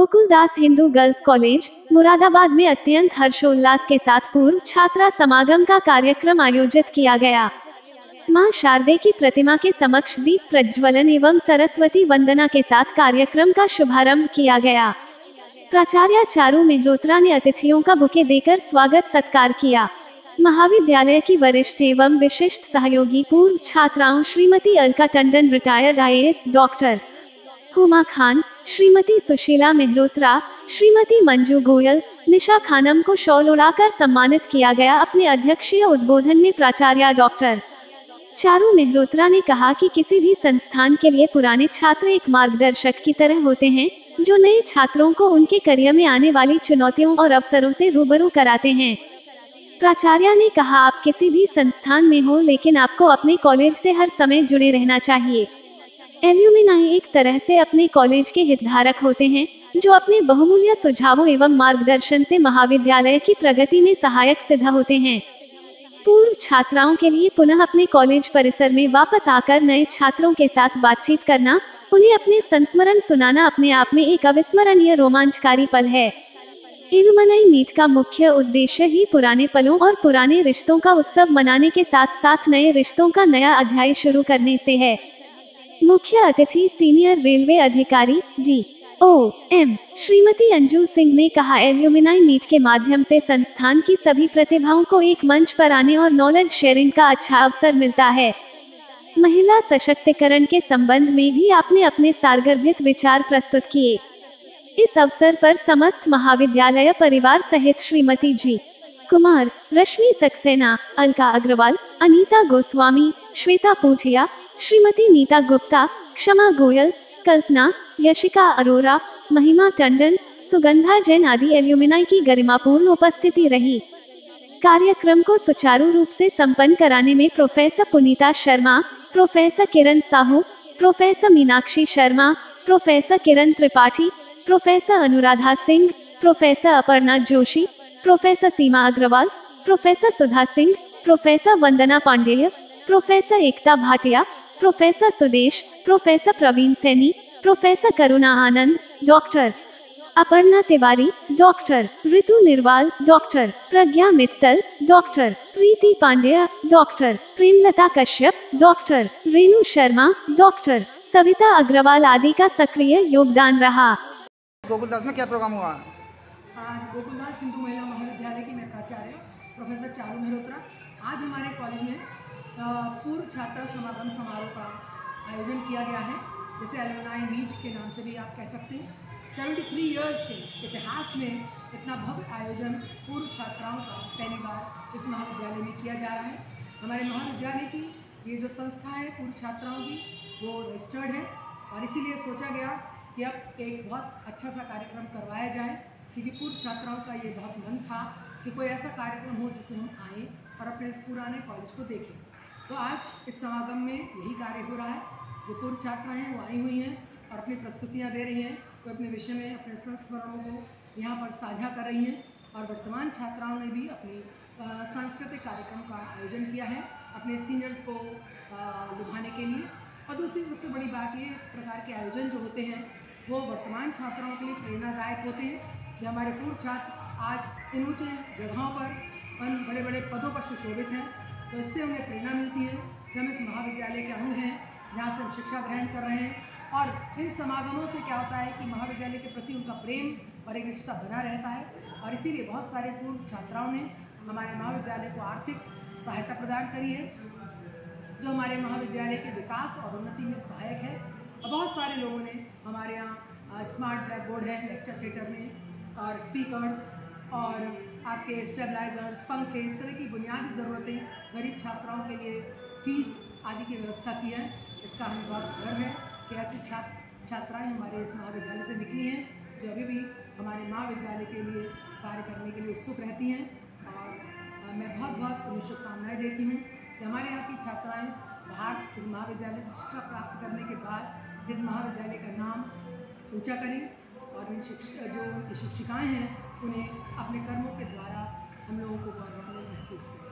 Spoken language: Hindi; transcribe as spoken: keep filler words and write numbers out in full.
गोकुलदास हिंदू गर्ल्स कॉलेज मुरादाबाद में अत्यंत हर्षोल्लास के साथ पूर्व छात्रा समागम का कार्यक्रम आयोजित किया गया। मां शारदे की प्रतिमा के समक्ष दीप प्रज्वलन एवं सरस्वती वंदना के साथ कार्यक्रम का शुभारंभ किया गया। प्राचार्य चारू मेहरोत्रा ने अतिथियों का बुके देकर स्वागत सत्कार किया। महाविद्यालय की वरिष्ठ एवं विशिष्ट सहयोगी पूर्व छात्राओं Shrimati Alka Tandon retired I A S doctor Huma Khan, Shrimati Sushila Mehrotra, Shrimati Manju Goyal, Nisha Khanam को शॉल उड़ाकर सम्मानित किया गया। अपने अध्यक्षीय उद्बोधन में प्राचार्य डॉक्टर चारू मेहरोत्रा ने कहा कि किसी भी संस्थान के लिए पुराने छात्र एक मार्गदर्शक की तरह होते हैं, जो नए छात्रों को उनके करियर में आने वाली चुनौतियों और अवसरों से रूबरू कराते हैं। प्राचार्य ने कहा, आप किसी भी संस्थान में हो, लेकिन आपको अपने कॉलेज से हर समय जुड़े रहना चाहिए। एल्यूमिनाई एक तरह से अपने कॉलेज के हितधारक होते हैं, जो अपने बहुमूल्य सुझावों एवं मार्गदर्शन से महाविद्यालय की प्रगति में सहायक सिद्ध होते हैं। पूर्व छात्राओं के लिए पुनः अपने कॉलेज परिसर में वापस आकर नए छात्रों के साथ बातचीत करना, उन्हें अपने संस्मरण सुनाना अपने आप में एक अविस्मरणीय रोमांचकारी पल है। एलुमनाई मीट का मुख्य उद्देश्य ही पुराने पलों और पुराने रिश्तों का उत्सव मनाने के साथ साथ नए रिश्तों का नया अध्याय शुरू करने से है। मुख्य अतिथि सीनियर रेलवे अधिकारी D O M Shrimati Anju Singh ने कहा, एल्यूमिनाई मीट के माध्यम से संस्थान की सभी प्रतिभाओं को एक मंच पर आने और नॉलेज शेयरिंग का अच्छा अवसर मिलता है। महिला सशक्तिकरण के संबंध में भी आपने अपने सारगर्भित विचार प्रस्तुत किए। इस अवसर पर समस्त महाविद्यालय परिवार सहित श्रीमती जी कुमार, रश्मि सक्सेना, अलका अग्रवाल, अनीता गोस्वामी, श्वेता पूठिया, श्रीमती नीता गुप्ता, क्षमा गोयल, कल्पना, यशिका अरोरा, महिमा टंडन, सुगंधा जैन आदि एल्यूमिनाई की गरिमापूर्ण उपस्थिति रही। कार्यक्रम को सुचारू रूप से संपन्न कराने में professor Punita Sharma, professor Kiran Sahu, professor Meenakshi Sharma, professor Kiran Tripathi, professor Anuradha Singh, professor Aparna Joshi, professor Seema Agarwal, professor Sudha Singh, professor Vandana Pandey, professor Ekta Bhatia, professor Sudesh, professor Praveen Saini, professor Karuna Anand, doctor Aparna Tiwari, doctor Ritu Nirwal, doctor Pragya Mittal, doctor Preeti Pandey, doctor Premlata Kashyap, doctor Renu Sharma, doctor Savita Agarwal आदि का सक्रिय योगदान रहा। गोकुलदास में क्या प्रोग्राम हुआ? आज गोकुलदास हिंदू महिला महाविद्यालय की मैं प्राचार्य प्रोफेसर चारू मेहरोत्रा, आज हमारे कॉलेज में पूर्व छात्रा समागम समारोह का आयोजन किया गया है, जैसे एलुमनाई मीट के नाम से भी आप कह सकते हैं। तिहत्तर इयर्स के इतिहास में इतना भव्य आयोजन पूर्व छात्राओं का पहली बार इस महाविद्यालय में किया जा रहा है। हमारे महाविद्यालय की ये जो संस्था है पूर्व छात्राओं की, वो रजिस्टर्ड है और इसीलिए सोचा गया कि अब एक बहुत अच्छा सा कार्यक्रम करवाया जाए, क्योंकि पूर्व छात्राओं का ये बहुत मन था कि कोई ऐसा कार्यक्रम हो जिसमें हम आएँ और अपने इस पुराने कॉलेज को देखें। तो आज इस समागम में यही कार्य हो रहा है। जो पूर्व छात्रा हैं वो आई हुई हैं और अपनी प्रस्तुतियाँ दे रही हैं, तो अपने विषय में अपने संस्मरणों को यहाँ पर साझा कर रही हैं। और वर्तमान छात्राओं ने भी अपनी सांस्कृतिक कार्यक्रम का आयोजन किया है अपने सीनियर्स को लुभाने के लिए। और दूसरी सबसे बड़ी बात ये, इस प्रकार के आयोजन जो होते हैं वो वर्तमान छात्राओं के लिए प्रेरणादायक होते हैं। जो हमारे पूर्व छात्र आज इन ऊँचे जगहों पर, उन बड़े बड़े पदों पर सुशोभित हैं, तो इससे हमें प्रेरणा मिलती है कि हम इस महाविद्यालय के अंग हैं, जहाँ से हम शिक्षा ग्रहण कर रहे हैं। और इन समागमों से क्या होता है कि महाविद्यालय के प्रति उनका प्रेम और एक रिश्ता बना रहता है। और इसीलिए बहुत सारे पूर्व छात्राओं ने हमारे महाविद्यालय को आर्थिक सहायता प्रदान करी है, जो हमारे महाविद्यालय के विकास और उन्नति में सहायक है। और बहुत सारे लोगों ने हमारे यहाँ स्मार्ट ब्लैक बोर्ड है लेक्चर थिएटर में, और स्पीकर्स और आपके स्टेबलाइजर्स, पंखे, इस तरह की बुनियादी ज़रूरतें गरीब छात्राओं के लिए फीस आदि की व्यवस्था की है। इसका हमें बहुत गर्व है कि ऐसी छात्र छात्राएँ हमारे इस महाविद्यालय से निकली हैं, जो अभी भी हमारे महाविद्यालय के लिए कार्य करने के लिए उत्सुक रहती हैं। और मैं बहुत बहुत उन्हें शुभकामनाएँ देती हूँ कि हमारे यहाँ की छात्राएँ बाहर इस महाविद्यालय से शिक्षा प्राप्त करने के बाद इस महाविद्यालय का नाम ऊँचा करें और इन शिक्षा जो उनकी शिक्षिकाएँ हैं उन्हें अपने कर्मों के द्वारा हम लोगों को गौरवान्वित महसूस करें।